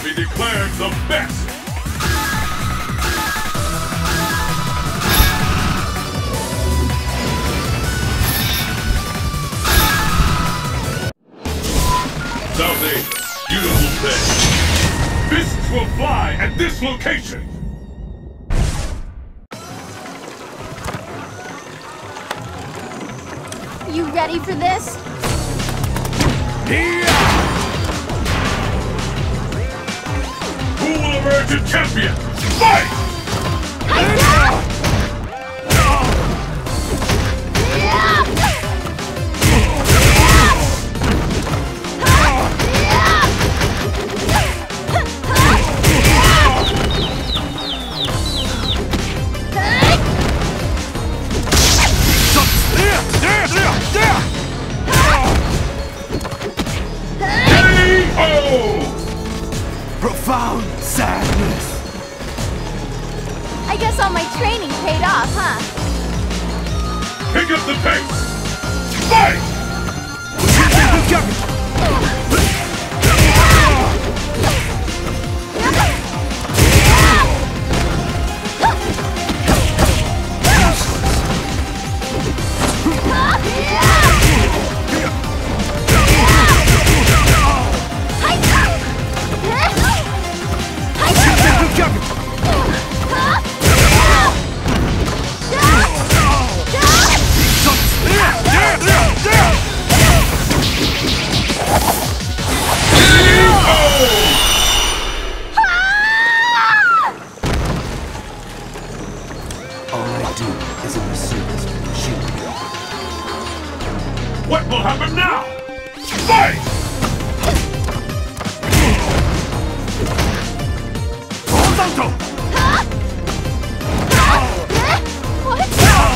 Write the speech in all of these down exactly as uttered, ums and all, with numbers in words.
be declared the best! South Asia, beautiful day. Fists will fly at this location! You ready for this? Yeah! Who will emerge a champion? Fight! Profound sadness. I guess all my training paid off, huh? Pick up the pace! Fight! What will happen now? Fight! Horizontal! Huh? What?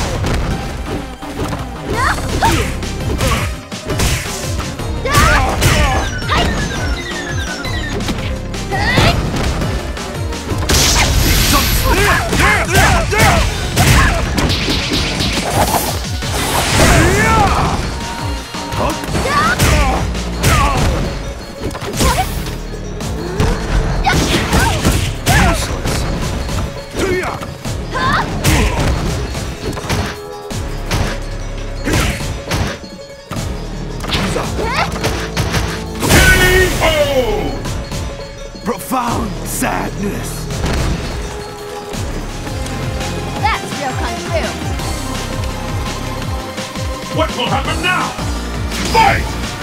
Profound sadness. That's real kung fu. What will happen now? Fight!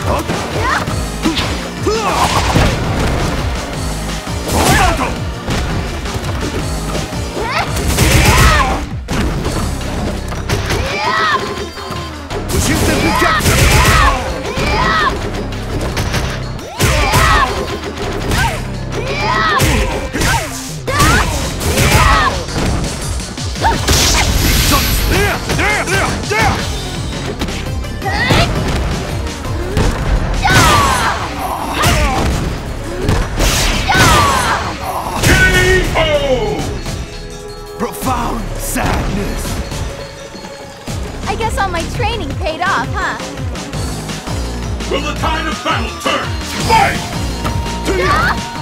Horizontal! Profound sadness. I guess all my training paid off, huh? Will the tide of battle turn? Fight! Yeah!